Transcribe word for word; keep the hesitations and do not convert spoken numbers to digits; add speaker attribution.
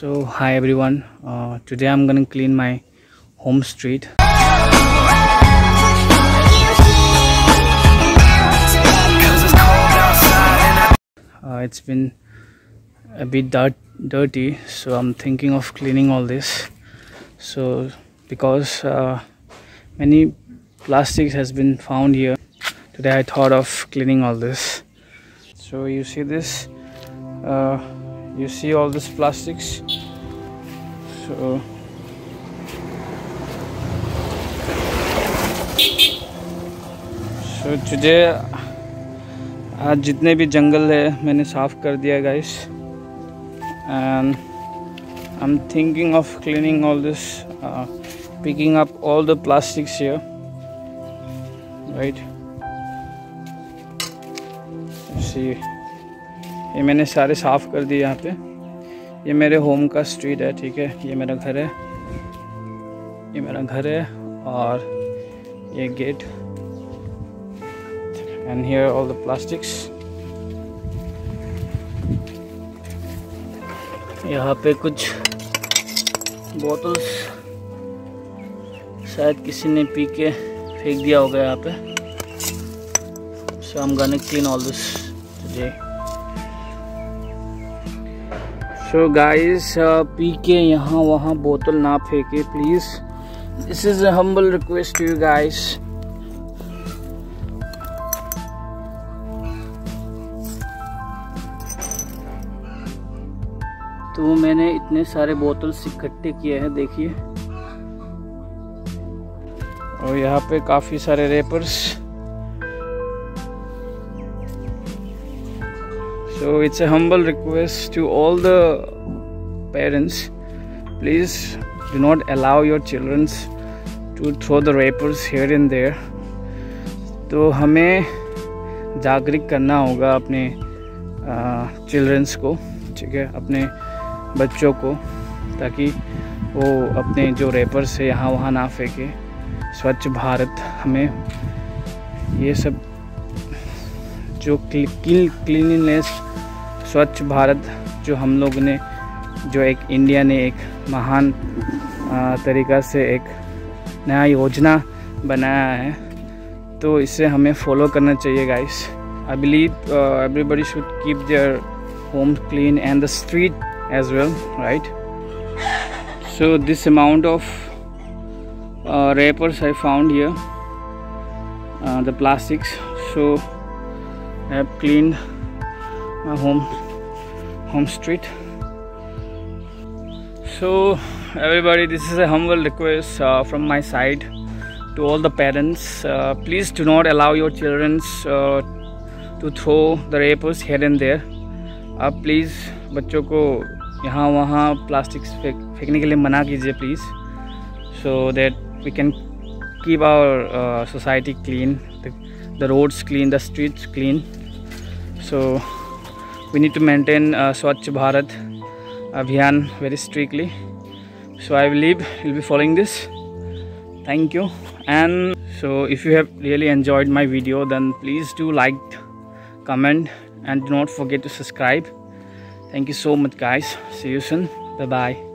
Speaker 1: So hi everyone, uh, today I'm gonna clean my home street. Uh, it's been a bit dirt dirty, so I'm thinking of cleaning all this. So because uh, many plastics has been found here, today I thought of cleaning all this. So you see this, uh, you see all this plastics. So so today आज जितने भी जंगल है मैंने साफ कर दिया guys, and I'm thinking of cleaning all this, uh, picking up all the plastics here, right? See, ये मैंने सारे साफ कर दिए यहाँ पे. ये मेरे होम का स्ट्रीट है, ठीक है. ये मेरा घर है, ये मेरा घर है और ये gate. And here all the plastics. यहाँ पे कुछ बोतल्स शायद किसी ने पी के फेंक दिया होगा यहाँ पे. So I'm gonna clean all this today. So guys, uh, पी के यहाँ वहाँ बोतल ना फेंके please. This is a humble request to you guys. तो मैंने इतने सारे बोतल्स इकट्ठे किए हैं, देखिए. और यहाँ पे काफ़ी सारे wrappers. So it's a humble request to all the parents, please do not allow your children to throw the wrappers here and there. तो हमें जागरूक करना होगा अपने चिल्ड्रंस को, ठीक है, अपने बच्चों को, ताकि वो अपने जो रैपर्स है यहाँ वहाँ ना फेंके. स्वच्छ भारत, हमें ये सब जो क्लीनलीनेस, स्वच्छ भारत जो हम लोग ने, जो एक इंडिया ने एक महान तरीक़ा से एक नया योजना बनाया है, तो इसे हमें फॉलो करना चाहिए guys. I believe everybody should keep their home clean and the street as well, right? So this amount of uh, wrappers I found here, uh, the plastics. So I have cleaned my home home street. So everybody, this is a humble request uh, from my side to all the parents. Uh, please do not allow your children uh, to throw the wrappers here and there. आप please बच्चों को यहाँ वहाँ plastic फेंक फेंकने के लिए मना कीजिए please, so that we can keep our society clean, the roads clean, the streets clean. So we need to maintain Swachh Bharat अभियान very strictly. So I believe you'll be following this. Thank you. And so if you have really enjoyed my video, then please do like, comment, and do not forget to subscribe. Thank you so much guys. See you soon. Bye bye.